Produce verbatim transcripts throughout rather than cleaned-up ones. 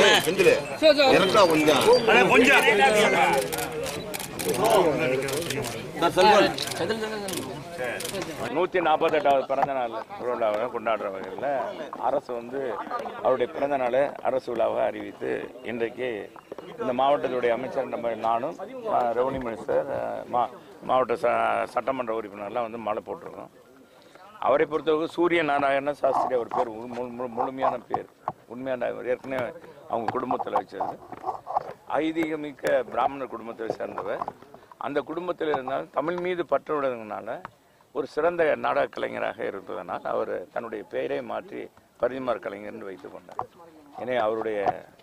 நூத்தி நாற்பத்தி எட்டாவது பிறந்த நாள் விழாவை கொண்டாடுற வகையில் அரசு வந்து அவருடைய பிறந்த நாளை அரசு விழாவை அறிவித்து இன்றைக்கு இந்த மாவட்டத்துடைய அமைச்சர் நம்ம நானும் ரெவன்யூ மினிஸ்டர் மா மாவட்ட ச சட்டமன்ற உறுப்பினர்லாம் வந்து மாலை போட்டிருக்கோம். அவரை பொறுத்தவரைக்கும் சூரிய நாராயண சாஸ்திரி அவர் பேர் முழுமையான பேர் உண்மையான ஏற்கனவே அவங்க குடும்பத்தில் வச்சது ஐதீகமிக்க பிராமணர் குடும்பத்தை சேர்ந்தவர். அந்த குடும்பத்தில் இருந்தாலும் தமிழ் மீது பற்றுள்ளதுனால ஒரு சிறந்த நாடக கலைஞராக இருப்பதனால் அவர் தன்னுடைய பெயரை மாற்றி பரிதிமார் கலைஞர் வைத்துக் கொண்டார். எனவே அவருடைய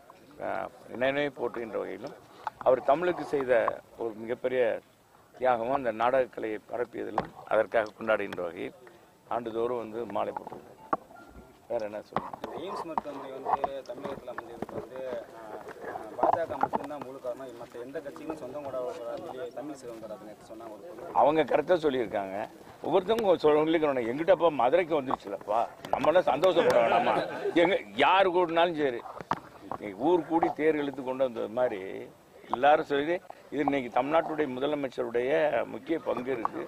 நினைவை போற்றுகின்ற வகையிலும் அவர் தமிழுக்கு செய்த ஒரு மிகப்பெரிய தியாகமும் அந்த நாடக கலையை பரப்பியதிலும் அதற்காக கொண்டாடுகின்ற வகையில் ஆண்டுதோறும் வந்து மாலை போட்டிருக்காங்க. வேற என்ன சொல்லுங்க? எய்ம்ஸ் மருத்துவமனை வந்து தமிழகத்தில் அமைஞ்சதுக்கு வந்து பாஜக மட்டும்தான் முழு காரணம், மற்ற எந்த கட்சிகளும் சொந்தம் கூட தமிழ் சிவந்தர் சொன்னாங்க. அவங்க கருத்தை சொல்லியிருக்காங்க. ஒவ்வொருத்தவங்க சொல்லிக்கிறோம். எங்கிட்டப்பா மதுரைக்கு வந்துருச்சுலப்பா, நம்மளாம் சந்தோஷப்பட வேண்டாமா? எங்க யார் கூடினாலும் சரி, ஊர் கூடி தேர் இழுத்து கொண்டு வந்தது மாதிரி எல்லாரும் சொல்லி இது இன்னைக்கு தமிழ்நாட்டுடைய முதலமைச்சருடைய முக்கிய பங்கு இருக்கு,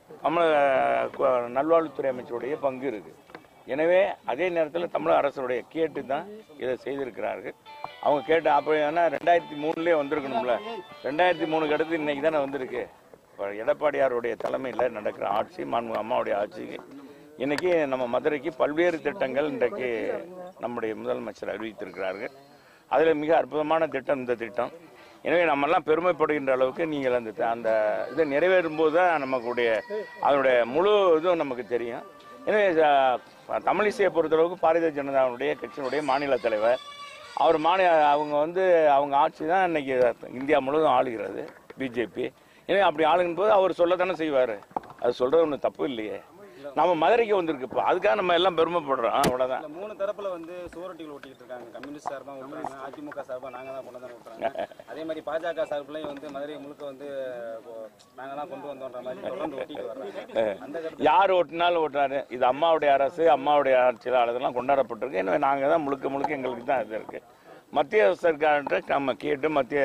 தமிழக நல்வாழ்வுத்துறை அமைச்சருடைய பங்கு இருக்கு. எனவே அதே நேரத்தில் தமிழக அரசுடைய கேட்டு தான் இதை செய்திருக்கிறார்கள். அவங்க கேட்டு அப்போ ஏன்னா ரெண்டாயிரத்தி மூணுலேயே வந்திருக்கணும்ல, ரெண்டாயிரத்தி மூணுக்கு அடுத்து இன்னைக்கு தானே வந்திருக்கு. எடப்பாடியாருடைய தலைமையில் நடக்கிற ஆட்சி, மாண்புமிகு அம்மாவுடைய ஆட்சிக்கு இன்னைக்கு நம்ம மதுரைக்கு பல்வேறு திட்டங்கள் இன்றைக்கு நம்முடைய முதலமைச்சர் அறிவித்திருக்கிறார்கள். அதில் மிக அற்புதமான திட்டம் இந்த திட்டம். எனவே நம்மெல்லாம் பெருமைப்படுகின்ற அளவுக்கு நீங்கள் அந்த அந்த இதை நிறைவேறும் போது தான் நமக்குடைய அதனுடைய முழு இதுவும் நமக்கு தெரியும். எனவே தமிழிசையை பொறுத்தளவுக்கு பாரதிய ஜனதாவுடைய கட்சியினுடைய மாநில தலைவர் அவர் மாநில அவங்க வந்து அவங்க ஆட்சி தான் இன்னைக்கு இந்தியா முழுவதும் ஆளுகிறது பிஜேபி. எனவே அப்படி ஆளுங்கும் போது அவர் சொல்லத்தானே செய்வார். அது சொல்றது ஒன்றும் தப்பு இல்லையே. நம்ம மதுரைக்கு வந்திருக்கு, இப்போ அதுக்காக நம்ம எல்லாம் பெருமைப்படுறோம். அவ்வளோதான். மூணு தரப்புல வந்து சுவரொட்டிகள் ஒட்டிக்கிட்டு இருக்காங்க. கம்யூனிஸ்ட் சார்பா விட்டுறாங்க, அதிமுக சார்பா நாங்க தான் கொண்டு வந்து விட்டுறாங்க. அதே மாதிரி பாஜக சார்பிலையும் வந்து மதுரை முழுக்க வந்து நாங்க தான் கொண்டு வந்தோன்ற மாதிரி தொடர்ந்து ஒட்டிட்டு வர்றாங்க. யார் ஓட்டினாலும் ஓட்டுறாரு. இது அம்மாவுடைய அரசு, அம்மாவுடைய ஆட்சியில் அதெல்லாம் கொண்டாடப்பட்டிருக்கு. எனவே நாங்கள் தான் முழுக்க முழுக்க எங்களுக்கு தான் இது இருக்கு. மத்திய சர்க்கார்கிட்ட நம்ம கேட்டு மத்திய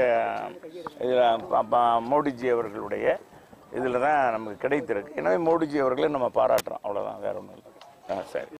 இதில் மோடிஜி அவர்களுடைய இதில் தான் நமக்கு கிடைத்திருக்கு. எனவே மோடிஜி அவர்களை நம்ம பாராட்டுறோம். அவ்வளோதான், வேற ஒன்றும் இல்லை. ஆ சரி.